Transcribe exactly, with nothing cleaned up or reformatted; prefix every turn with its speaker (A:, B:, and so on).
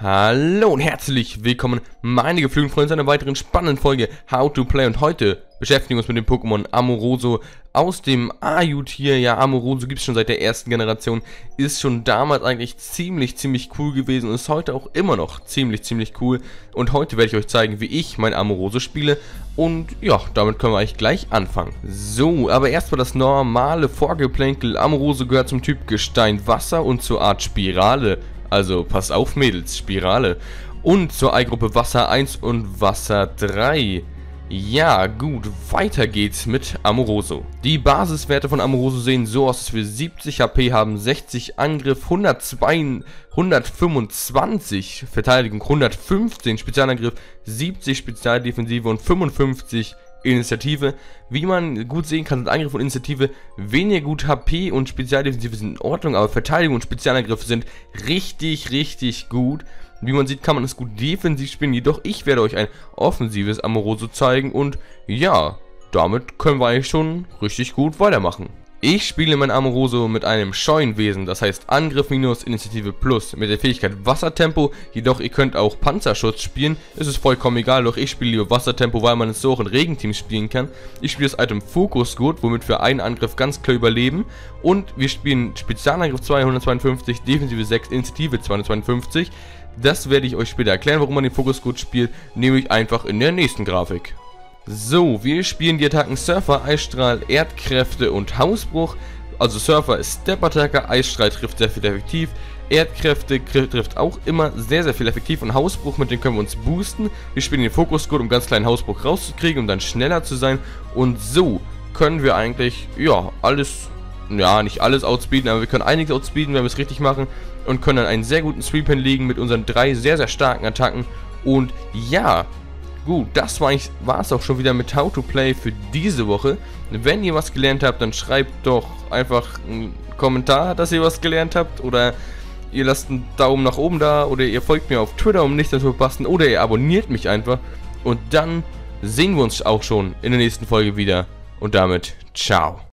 A: Hallo und herzlich willkommen, meine geflügelten Freunde, zu einer weiteren spannenden Folge How to Play. Und heute beschäftigen wir uns mit dem Pokémon Amoroso aus dem Aju-Tier. Ja, Amoroso gibt es schon seit der ersten Generation, ist schon damals eigentlich ziemlich, ziemlich cool gewesen und ist heute auch immer noch ziemlich, ziemlich cool. Und heute werde ich euch zeigen, wie ich mein Amoroso spiele. Und ja, damit können wir eigentlich gleich anfangen. So, aber erstmal das normale Vorgeplänkel. Amoroso gehört zum Typ Gestein Wasser und zur Art Spirale. Also passt auf, Mädels, Spirale. Und zur Eigruppe Wasser eins und Wasser drei. Ja, gut, weiter geht's mit Amoroso. Die Basiswerte von Amoroso sehen so aus, dass wir siebzig H P haben, sechzig Angriff, hundertzwei, hundertfünfundzwanzig Verteidigung, hundertfünfzehn Spezialangriff, siebzig Spezialdefensive und fünfundfünfzig Initiative. Wie man gut sehen kann, sind Angriff und Initiative weniger gut, H P und Spezialdefensive sind in Ordnung, aber Verteidigung und Spezialangriffe sind richtig, richtig gut. Wie man sieht, kann man es gut defensiv spielen, jedoch ich werde euch ein offensives Amoroso zeigen und ja, damit können wir eigentlich schon richtig gut weitermachen. Ich spiele mein Amoroso mit einem Scheunenwesen, das heißt Angriff minus, Initiative plus, mit der Fähigkeit Wassertempo, jedoch ihr könnt auch Panzerschutz spielen, es ist vollkommen egal, doch ich spiele lieber Wassertempo, weil man es so auch in Regenteams spielen kann. Ich spiele das Item Fokusgurt, womit wir einen Angriff ganz klar überleben, und wir spielen Spezialangriff zweihundertzweiundfünfzig, Defensive sechs, Initiative zweihundertzweiundfünfzig. Das werde ich euch später erklären, warum man den Fokusgurt spielt, nämlich einfach in der nächsten Grafik. So, wir spielen die Attacken Surfer, Eisstrahl, Erdkräfte und Hausbruch. Also Surfer ist Step-Attacke, Eisstrahl trifft sehr viel effektiv, Erdkräfte trifft auch immer sehr, sehr viel effektiv und Hausbruch, mit dem können wir uns boosten. Wir spielen den Fokusgurt, um ganz kleinen Hausbruch rauszukriegen, um dann schneller zu sein. Und so können wir eigentlich, ja, alles, ja, nicht alles outspeeden, aber wir können einiges outspeeden, wenn wir es richtig machen. Und können dann einen sehr guten Sweep hinlegen mit unseren drei sehr, sehr starken Attacken. Und ja, gut, das war es auch schon wieder mit How to Play für diese Woche. Wenn ihr was gelernt habt, dann schreibt doch einfach einen Kommentar, dass ihr was gelernt habt. Oder ihr lasst einen Daumen nach oben da. Oder ihr folgt mir auf Twitter, um nichts zu verpassen. Oder ihr abonniert mich einfach. Und dann sehen wir uns auch schon in der nächsten Folge wieder. Und damit, ciao.